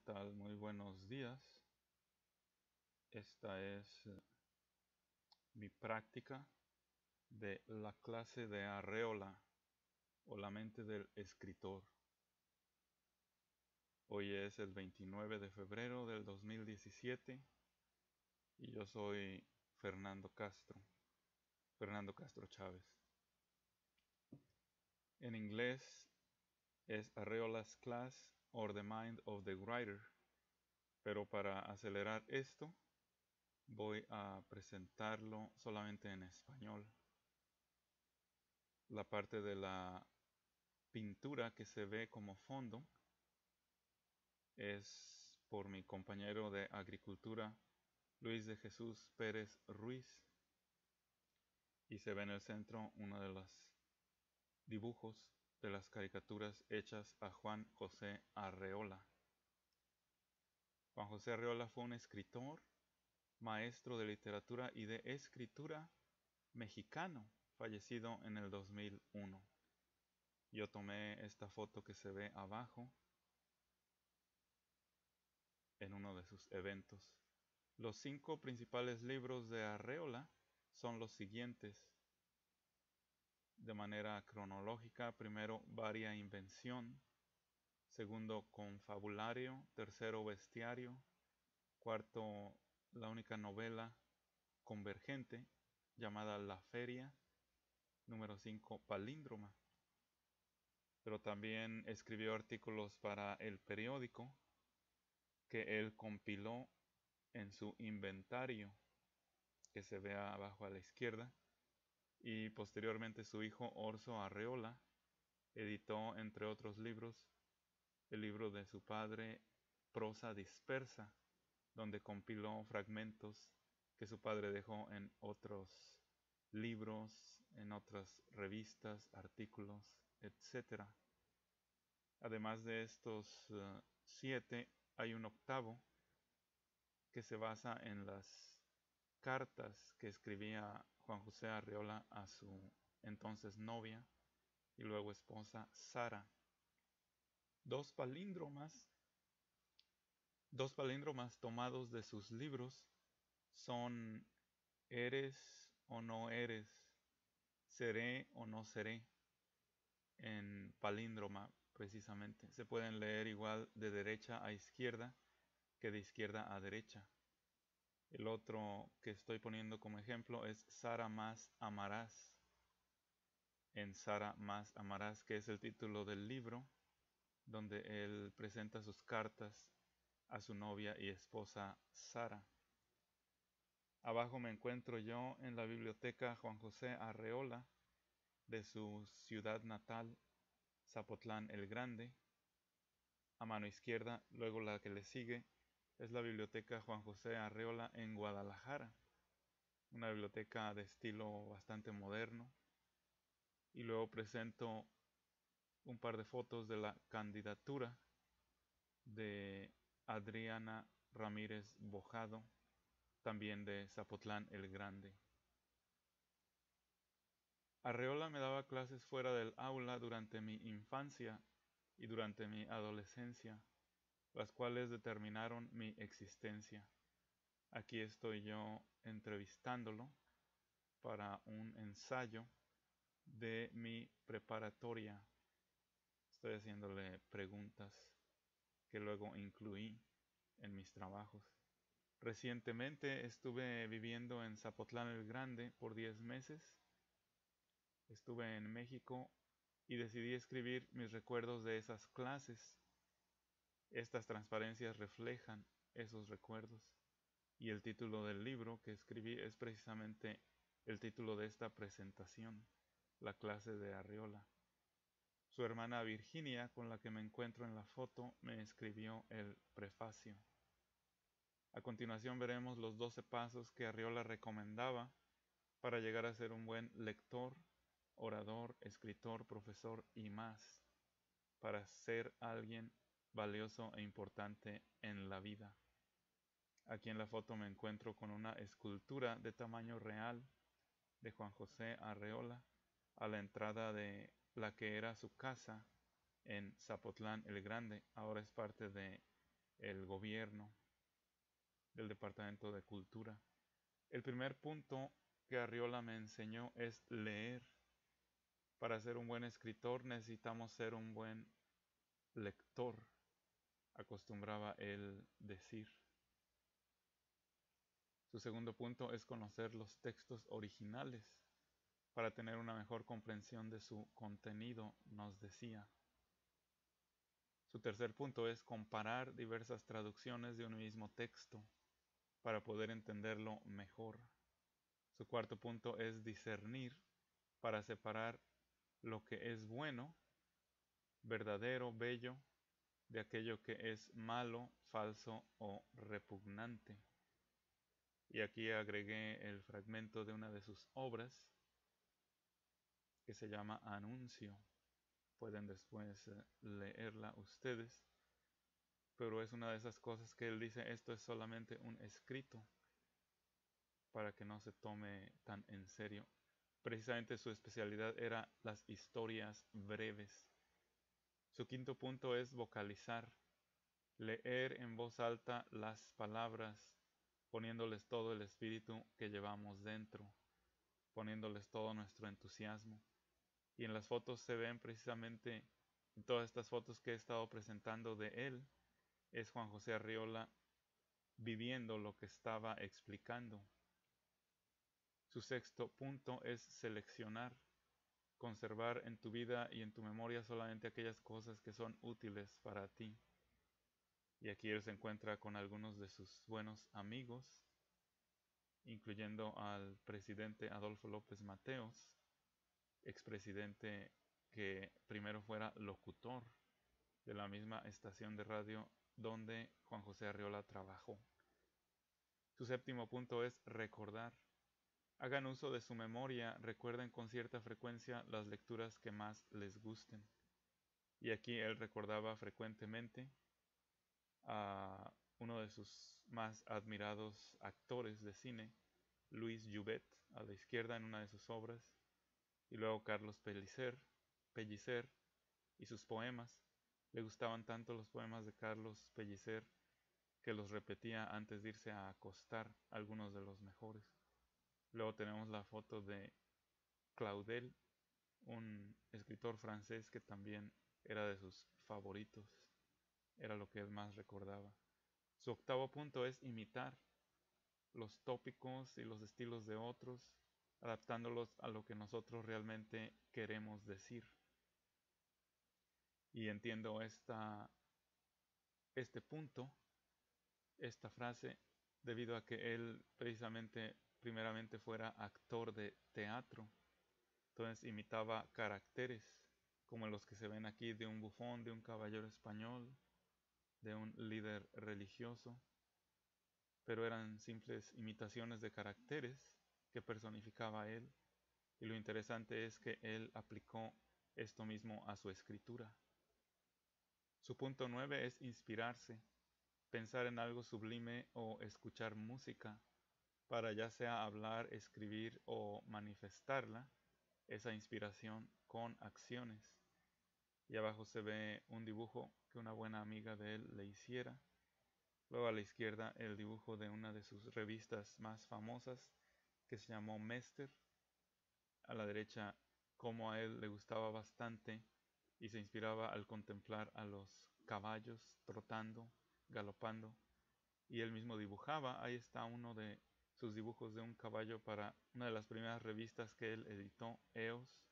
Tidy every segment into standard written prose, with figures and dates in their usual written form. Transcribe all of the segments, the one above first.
tal? Muy buenos días. Esta es mi práctica de la clase de Arreola o la mente del escritor. Hoy es el 29 de febrero del 2017 y yo soy Fernando Castro Chávez. En inglés es Arreola's Class or the Mind of the Writer, pero para acelerar esto voy a presentarlo solamente en español. La parte de la pintura que se ve como fondo es por mi compañero de agricultura Luis de Jesús Pérez Ruiz, y se ve en el centro uno de los dibujos de las caricaturas hechas a Juan José Arreola. Juan José Arreola fue un escritor, maestro de literatura y de escritura mexicano, fallecido en el 2001. Yo tomé esta foto que se ve abajo en uno de sus eventos. Los 5 principales libros de Arreola son los siguientes, de manera cronológica: primero, Varia Invención; segundo, Confabulario; tercero, Bestiario; cuarto, la única novela convergente llamada La Feria; número 5, Palíndroma. Pero también escribió artículos para el periódico que él compiló en su inventario, que se ve abajo a la izquierda, y posteriormente su hijo Orso Arreola editó, entre otros libros, el libro de su padre, Prosa Dispersa, donde compiló fragmentos que su padre dejó en otros libros, en otras revistas, artículos, etc. Además de estos 7, hay un octavo que se basa en las cartas que escribía Juan José Arreola a su entonces novia y luego esposa Sara. Dos palíndromas tomados de sus libros son Eres o no eres, Seré o no seré, en palíndroma precisamente. Se pueden leer igual de derecha a izquierda que de izquierda a derecha. El otro que estoy poniendo como ejemplo es Sara más amarás, en Sara más amarás, que es el título del libro, donde él presenta sus cartas a su novia y esposa Sara. Abajo me encuentro yo en la biblioteca Juan José Arreola de su ciudad natal, Zapotlán el Grande. A mano izquierda, luego la que le sigue, es la biblioteca Juan José Arreola en Guadalajara, una biblioteca de estilo bastante moderno. Y luego presento un par de fotos de la candidatura de Adriana Ramírez Bojado, también de Zapotlán el Grande. Arreola me daba clases fuera del aula durante mi infancia y durante mi adolescencia, las cuales determinaron mi existencia. Aquí estoy yo entrevistándolo para un ensayo de mi preparatoria. Estoy haciéndole preguntas que luego incluí en mis trabajos. Recientemente estuve viviendo en Zapotlán el Grande por 10 meses. Estuve en México y decidí escribir mis recuerdos de esas clases. Estas transparencias reflejan esos recuerdos, y el título del libro que escribí es precisamente el título de esta presentación, La clase de Arreola. Su hermana Virginia, con la que me encuentro en la foto, me escribió el prefacio. A continuación veremos los 12 pasos que Arreola recomendaba para llegar a ser un buen lector, orador, escritor, profesor y más, para ser alguien valioso e importante en la vida. Aquí en la foto me encuentro con una escultura de tamaño real de Juan José Arreola a la entrada de la que era su casa en Zapotlán el Grande. Ahora es parte de el gobierno, del Departamento de Cultura. El primer punto que Arriola me enseñó es leer. Para ser un buen escritor necesitamos ser un buen lector, acostumbraba él decir. Su segundo punto es conocer los textos originales para tener una mejor comprensión de su contenido, nos decía. Su tercer punto es comparar diversas traducciones de un mismo texto para poder entenderlo mejor. Su cuarto punto es discernir para separar lo que es bueno, verdadero, bello, de aquello que es malo, falso o repugnante. Y aquí agregué el fragmento de una de sus obras que se llama Anuncio. Pueden después leerla ustedes, pero es una de esas cosas que él dice, esto es solamente un escrito para que no se tome tan en serio. Precisamente su especialidad era las historias breves. Su quinto punto es vocalizar, leer en voz alta las palabras, poniéndoles todo el espíritu que llevamos dentro, poniéndoles todo nuestro entusiasmo. Y en las fotos se ven precisamente, en todas estas fotos que he estado presentando de él, es Juan José Arriola viviendo lo que estaba explicando. Su sexto punto es seleccionar, conservar en tu vida y en tu memoria solamente aquellas cosas que son útiles para ti. Y aquí él se encuentra con algunos de sus buenos amigos, incluyendo al presidente Adolfo López Mateos, expresidente que primero fuera locutor de la misma estación de radio donde Juan José Arriola trabajó. Su séptimo punto es recordar. Hagan uso de su memoria, recuerden con cierta frecuencia las lecturas que más les gusten. Y aquí él recordaba frecuentemente a uno de sus más admirados actores de cine, Louis Jouvet, a la izquierda en una de sus obras, y luego Carlos Pellicer y sus poemas. Le gustaban tanto los poemas de Carlos Pellicer que los repetía antes de irse a acostar, algunos de los mejores. Luego tenemos la foto de Claudel, un escritor francés que también era de sus favoritos, era lo que él más recordaba. Su octavo punto es imitar los tópicos y los estilos de otros, adaptándolos a lo que nosotros realmente queremos decir. Y entiendo este punto, esta frase, debido a que él precisamente primeramente fuera actor de teatro. Entonces imitaba caracteres como los que se ven aquí de un bufón, de un caballero español, de un líder religioso, pero eran simples imitaciones de caracteres que personificaba él. Y lo interesante es que él aplicó esto mismo a su escritura. Su punto 9 es inspirarse, pensar en algo sublime o escuchar música para ya sea hablar, escribir o manifestarla, esa inspiración con acciones. Y abajo se ve un dibujo que una buena amiga de él le hiciera. Luego a la izquierda el dibujo de una de sus revistas más famosas que se llamó Mester. A la derecha cómo a él le gustaba bastante y se inspiraba al contemplar a los caballos trotando, galopando, y él mismo dibujaba. Ahí está uno de sus dibujos de un caballo para una de las primeras revistas que él editó, EOS,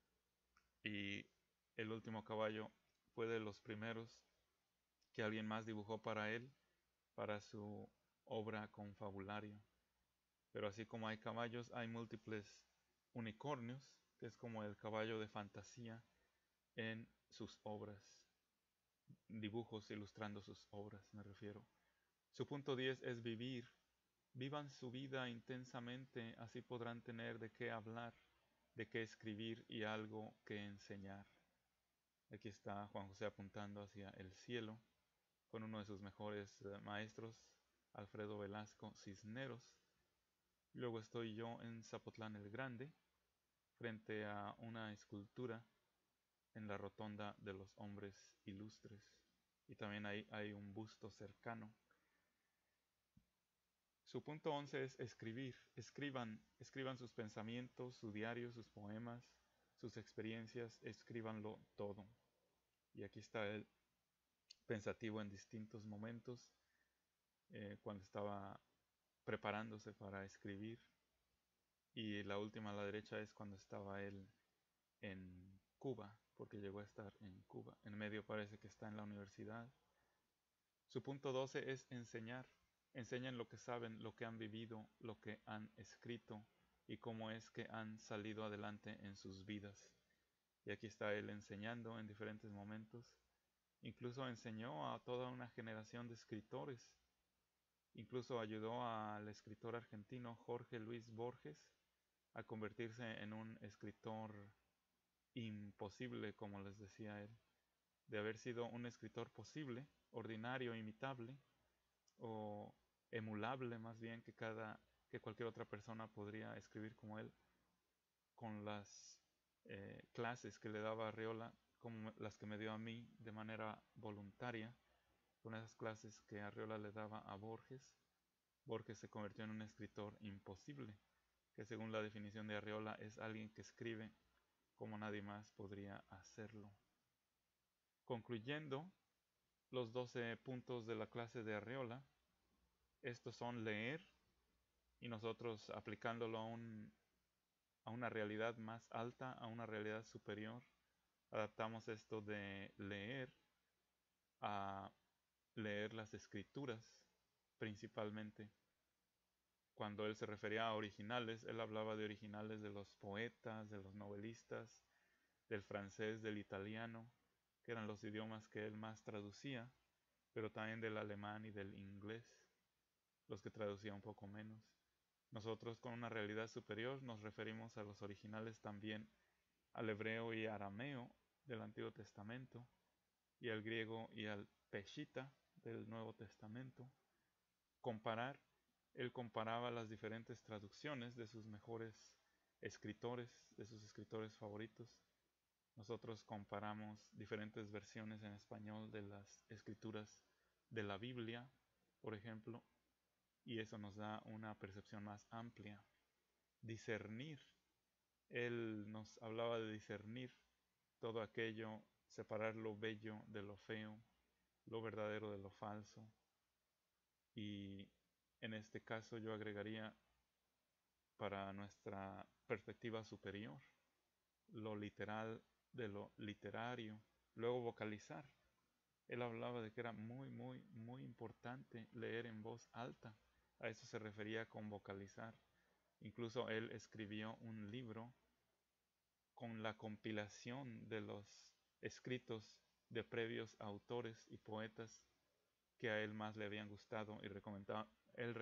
y el último caballo fue de los primeros que alguien más dibujó para él, para su obra confabulario. Pero así como hay caballos, hay múltiples unicornios, que es como el caballo de fantasía en sus obras, dibujos ilustrando sus obras, me refiero. Su punto 10 es vivir. Vivan su vida intensamente, así podrán tener de qué hablar, de qué escribir y algo que enseñar. Aquí está Juan José apuntando hacia el cielo con uno de sus mejores maestros, Alfredo Velasco Cisneros. Luego estoy yo en Zapotlán el Grande, frente a una escultura en la rotonda de los hombres ilustres. y también hay un busto cercano. Su punto 11 es escribir. Escriban sus pensamientos, su diario, sus poemas, sus experiencias, escríbanlo todo. Y aquí está él pensativo en distintos momentos, cuando estaba preparándose para escribir. Y la última a la derecha es cuando estaba él en Cuba, porque llegó a estar en Cuba. En medio parece que está en la universidad. Su punto 12 es enseñar. Enseñan lo que saben, lo que han vivido, lo que han escrito y cómo es que han salido adelante en sus vidas. Y aquí está él enseñando en diferentes momentos. Incluso enseñó a toda una generación de escritores. Incluso ayudó al escritor argentino Jorge Luis Borges a convertirse en un escritor imposible, como les decía él. De haber sido un escritor posible, ordinario, imitable, o emulable más bien, que cualquier otra persona podría escribir como él, con las clases que le daba Arriola, como las que me dio a mí de manera voluntaria, con esas clases que Arriola le daba a Borges. Borges se convirtió en un escritor imposible, que según la definición de Arriola es alguien que escribe como nadie más podría hacerlo. Concluyendo los 12 puntos de la clase de Arriola, estos son leer, y nosotros aplicándolo a una realidad más alta, a una realidad superior, adaptamos esto de leer a leer las escrituras principalmente. Cuando él se refería a originales, él hablaba de originales de los poetas, de los novelistas, del francés, del italiano, que eran los idiomas que él más traducía, pero también del alemán y del inglés, los que traducía un poco menos. Nosotros con una realidad superior nos referimos a los originales también al hebreo y arameo del Antiguo Testamento, y al griego y al peshita del Nuevo Testamento. Comparar, él comparaba las diferentes traducciones de sus mejores escritores, de sus escritores favoritos. Nosotros comparamos diferentes versiones en español de las escrituras de la Biblia, por ejemplo, y eso nos da una percepción más amplia. Discernir. Él nos hablaba de discernir todo aquello, separar lo bello de lo feo, lo verdadero de lo falso. Y en este caso yo agregaría, para nuestra perspectiva superior, lo literal de lo literario. Luego vocalizar. Él hablaba de que era muy importante leer en voz alta. A eso se refería con vocalizar. Incluso él escribió un libro con la compilación de los escritos de previos autores y poetas que a él más le habían gustado, y él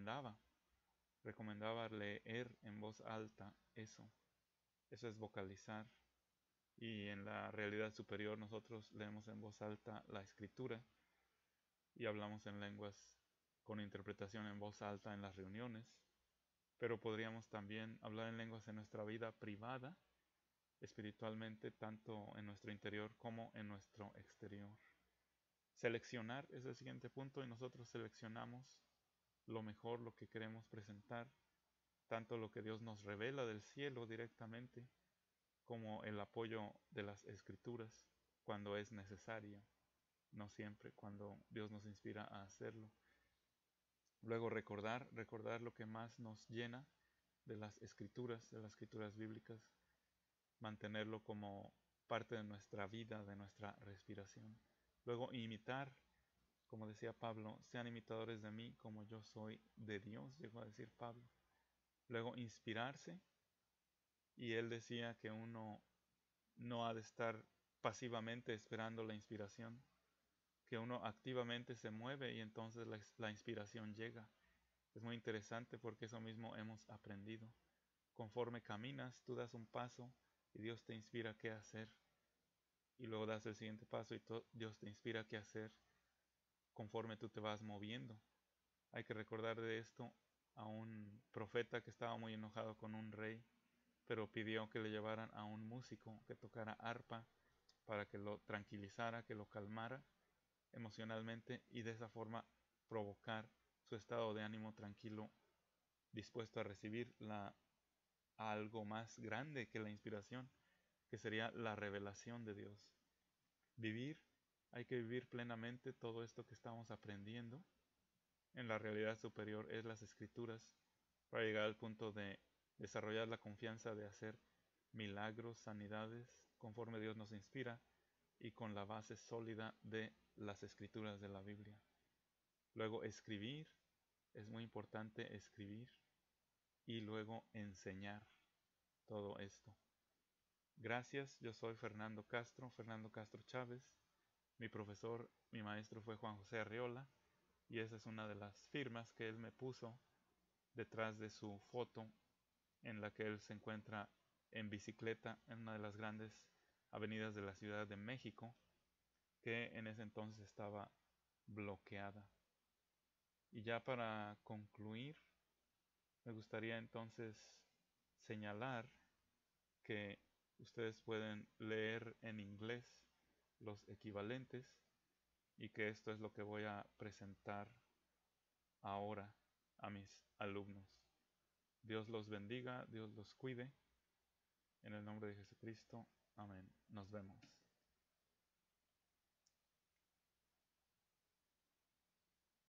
recomendaba leer en voz alta eso. Eso es vocalizar. Y en la realidad superior nosotros leemos en voz alta la escritura y hablamos en lenguas con interpretación en voz alta en las reuniones, pero podríamos también hablar en lenguas en nuestra vida privada, espiritualmente, tanto en nuestro interior como en nuestro exterior. Seleccionar es el siguiente punto, y nosotros seleccionamos lo mejor, lo que queremos presentar, tanto lo que Dios nos revela del cielo directamente, como el apoyo de las escrituras cuando es necesario, no siempre, cuando Dios nos inspira a hacerlo. Luego recordar lo que más nos llena de las escrituras bíblicas, mantenerlo como parte de nuestra vida, de nuestra respiración. Luego imitar, como decía Pablo, sean imitadores de mí como yo soy de Dios, llegó a decir Pablo. Luego inspirarse, y él decía que uno no ha de estar pasivamente esperando la inspiración, que uno activamente se mueve y entonces la inspiración llega. Es muy interesante porque eso mismo hemos aprendido. Conforme caminas, tú das un paso y Dios te inspira qué hacer. Y luego das el siguiente paso y Dios te inspira qué hacer conforme tú te vas moviendo. Hay que recordar de esto a un profeta que estaba muy enojado con un rey, pero pidió que le llevaran a un músico que tocara arpa para que lo tranquilizara, que lo calmara. emocionalmente y de esa forma provocar su estado de ánimo tranquilo, dispuesto a recibir algo más grande que la inspiración, que sería la revelación de Dios. Hay que vivir plenamente todo esto que estamos aprendiendo en la realidad superior, es las escrituras, para llegar al punto de desarrollar la confianza de hacer milagros, sanidades, conforme Dios nos inspira y con la base sólida de las escrituras de la Biblia. Luego escribir, es muy importante escribir y luego enseñar todo esto. Gracias, yo soy Fernando Castro Chávez. Mi profesor, mi maestro fue Juan José Arriola y esa es una de las firmas que él me puso detrás de su foto en la que él se encuentra en bicicleta en una de las grandes avenidas de la Ciudad de México, que en ese entonces estaba bloqueada. Y ya para concluir, me gustaría entonces señalar que ustedes pueden leer en inglés los equivalentes y que esto es lo que voy a presentar ahora a mis alumnos. Dios los bendiga, Dios los cuide. En el nombre de Jesucristo. Amén. Nos vemos.